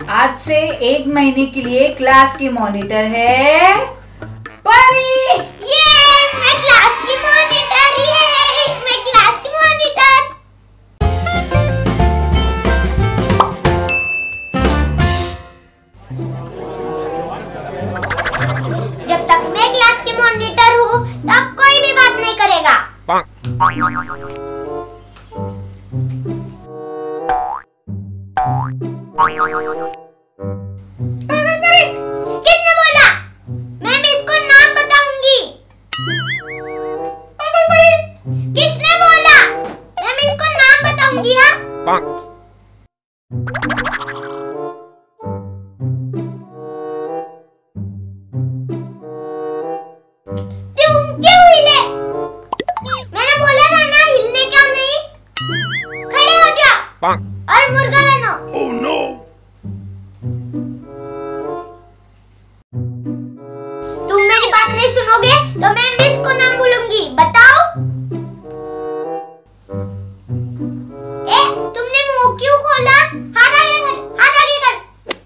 आज से 1 महीने के लिए क्लास की मॉनिटर है परी। ये मैं क्लास की मॉनिटर ही है, मैं क्लास की मॉनिटर। जब तक मैं क्लास की मॉनिटर हूँ तब कोई भी बात नहीं करेगा। किसने बोला? मैं मिस को नाम बताऊंगी। किसने बोला? मैं मिस को नाम बताऊंगी। हाँ तुम क्यों हिले? मैंने बोला था ना हिलने क्या नहीं। खड़े हो जाओ और मुर्गा बनो। Oh no! तुम मेरी बात नहीं सुनोगे तो मैं मिस को नाम बोलूंगी। बताओ। ए, तुमने मुंह क्यों खोला? हाथ आगे कर, हाथ आगे कर।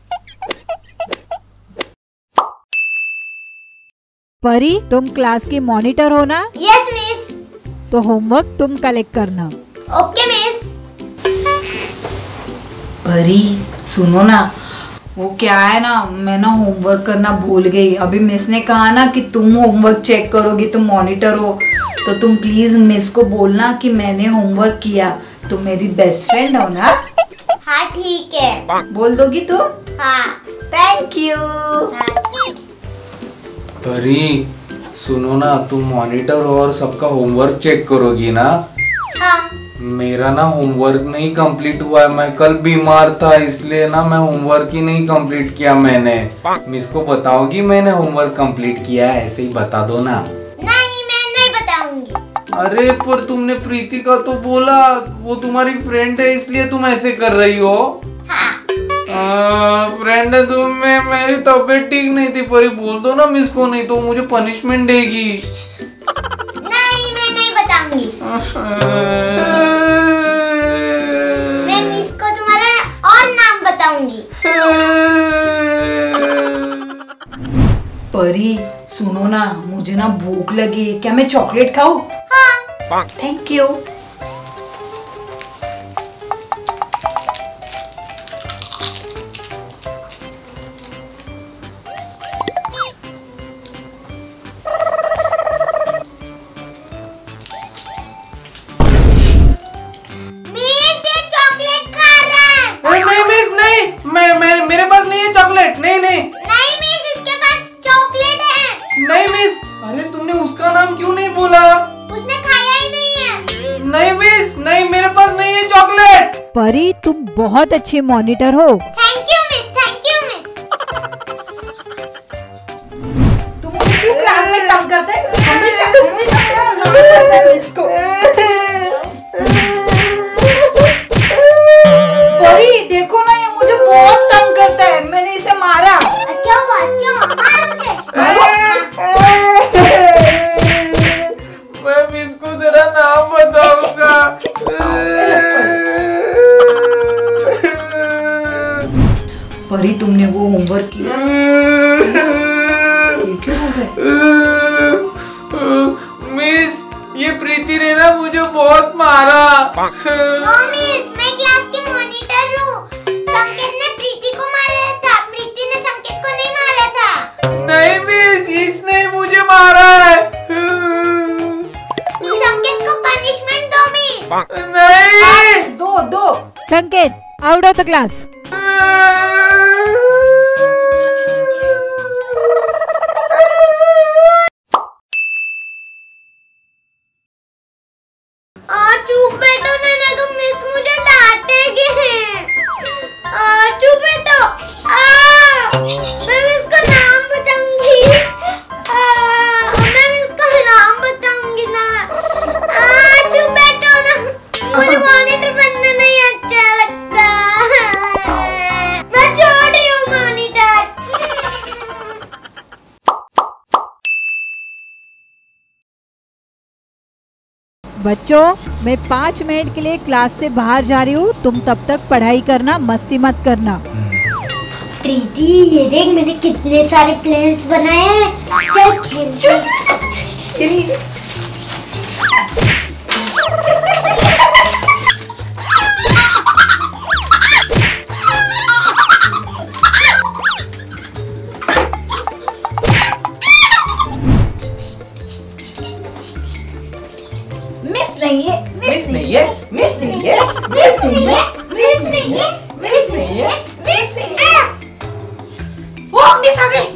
परी, तुम क्लास की मॉनिटर हो ना? Yes miss. तो होमवर्क तुम कलेक्ट करना। Okay miss. परी सुनो ना, वो क्या है ना, मैं ना होमवर्क करना भूल गई। अभी मिस ने कहा ना कि तुम होमवर्क चेक करोगी, तुम मॉनिटर हो, तो तुम प्लीज मिस को बोलना कि मैंने होमवर्क किया। तुम मेरी बेस्ट फ्रेंड हो ना? हाँ ठीक है। बोल दोगी तुम? हाँ। Thank you. परी सुनो ना, तुम मॉनिटर हो और सबका होमवर्क चेक करोगी ना? हाँ। मेरा ना होमवर्क नहीं कंप्लीट हुआ है। मैं कल बीमार था इसलिए ना मैं होमवर्क ही नहीं कंप्लीट किया मैंने। मिस को बताओगी मैंने होमवर्क कंप्लीट किया है? ऐसे ही बता दो ना। नहीं मैं नहीं बताऊंगी। अरे पर तुमने प्रीति का तो बोला, वो तुम्हारी फ्रेंड है इसलिए तुम ऐसे कर रही हो। हाँ। फ्रेंड है तुम। मेरी तबीयत ठीक नहीं थी। परी बोल दो ना मिस को, नहीं तो मुझे पनिशमेंट देगी। नहीं मैं नहीं बताऊंगी। मैं मिस को तुम्हारा और नाम बताऊंगी। परी सुनो ना, मुझे ना भूख लगी है, क्या मैं चॉकलेट खाऊं? हाँ। Thank you. मेरे पास नहीं है चॉकलेट। नहीं नहीं नहीं मिस, इसके पास चॉकलेट है। नहीं मिस। अरे तुमने उसका नाम क्यों नहीं बोला? उसने खाया ही नहीं है। नहीं मिस, नहीं मेरे पास नहीं है चॉकलेट। परी, तुम बहुत अच्छी मॉनिटर हो। Thank you miss, thank you miss. तुम मुझे क्यों क्लास में तंग करते हैं? हमेशा इसको। परी देखो ना, ये मुझे बहुत तंग करता है, मैंने इसे मारा। अच्छा हुआ, अच्छा मार उसे। मैं मिस को तेरा नाम बताऊंगा। परी तुमने वो होमवर्क किया? ये क्यों हो रहा है? मिस ये प्रीति ने ना मुझे बहुत मारा। नो मिस, मैं क्लास की मॉनिटर हूँ। संकेत ने प्रीति को मारा था, प्रीति ने संकेत को नहीं मारा था। नहीं मिस, इसने ही मुझे मारा है। संकेत को पनिशमेंट दो मिस। नहीं दो। संकेत, आउट ऑफ द क्लास। चुप बैठो ना, तुम मिस मुझे डांटेगी। चुप बैठो। मैं मिस को नाम बताऊंगी। मैं मिस को नाम बताऊंगी ना। चुप बैठो ना, मुझे मॉनिटर बनना नहीं अच्छा लगता। मैं छोड़ रही हूँ मॉनिटर। बच्चों, मैं 5 मिनट के लिए क्लास से बाहर जा रही हूँ। तुम तब तक पढ़ाई करना, मस्ती मत करना। प्रीति ये देख मैंने कितने सारे प्लेन्स बनाए हैं। चल खेलते हैं। मिस नहीं है, मिस नहीं है, मिस नहीं है, मिस नहीं है, मिस नहीं है, मिस नहीं है। मिस नहीं है। ओ मिस आ गई।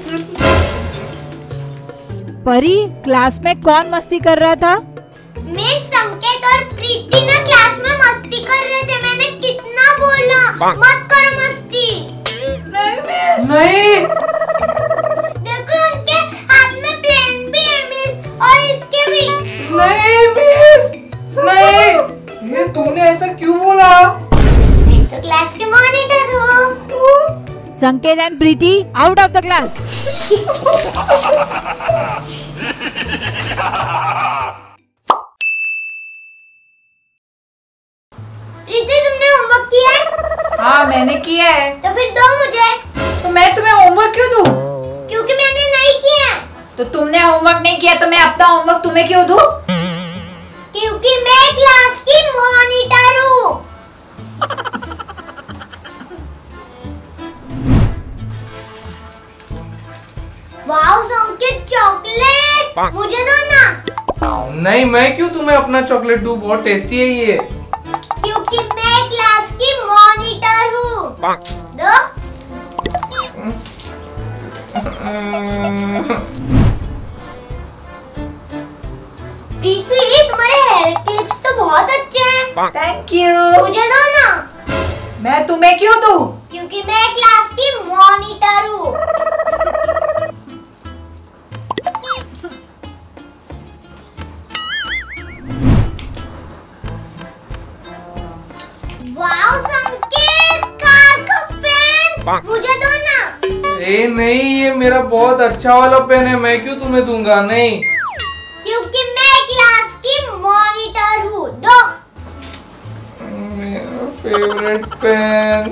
परी, क्लास में कौन मस्ती कर रहा था? मिस संकेत और प्रीति ना क्लास में मस्ती कर रहे थे। मैंने कितना बोला मत करो मस्ती। नहीं मिस। नहीं, देखो उनके हाथ में प्लेन भी है मिस, और इसके भी। नहीं मिस, नहीं। ये तुमने ऐसा क्यों बोला? मैं तो क्लास के मॉनिटर हूँ। Sanket and Preeti out of the class. Preeti तुमने होमवर्क किया है? हाँ मैंने किया है। तो फिर दो मुझे। तो मैं तुम्हें होमवर्क क्यों दूँ? क्योंकि मैंने नहीं किया। तो तुमने होमवर्क नहीं किया तो मैं अपना होमवर्क तुम्हें क्यों दूँ? क्योंकि मैं क्लास की मॉनिटर हूँ। वाओ संकेत चॉकलेट, मुझे दो ना। नहीं, मैं क्यों तुम्हें अपना चॉकलेट दूं? बहुत टेस्टी है ये। क्योंकि मैं क्लास की मॉनिटर हूँ। दो। प्रीति तुम्हारे हेयर क्लिप्स तो बहुत अच्छे हैं। Thank you. मुझे दो ना। मैं तुम्हें क्यों दूँ? क्योंकि मैं क्लास की मॉनिटर हूँ। वाओ संकेत, कार का पेन, मुझे दो ना। ए नहीं, ये मेरा बहुत अच्छा वाला पेन है, मैं क्यों तुम्हें दूंगा? नहीं। क्योंकि मैं क्लास की मॉनिटर हूँ। दो। मेरा फेवरेट पेन।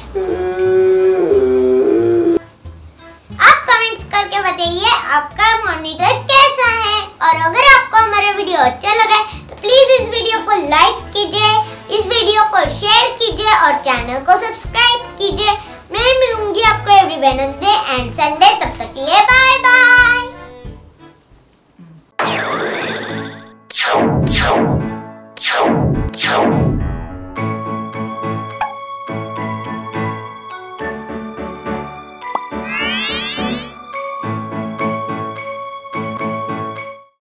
आप कमेंट्स करके बताइए आपका मॉनिटर कैसा है, और अगर आपको हमारा वीडियो अच्छा लगा तो प्लीज इस वीडियो को लाइक कीजिए, इस वीडियो को शेयर कीजिए और चैनल को सब्सक्राइब कीजिए। मैं मिलूंगी आपको एवरी वेडनेसडे एंड संडे। तब तक के लिए बाय बाय।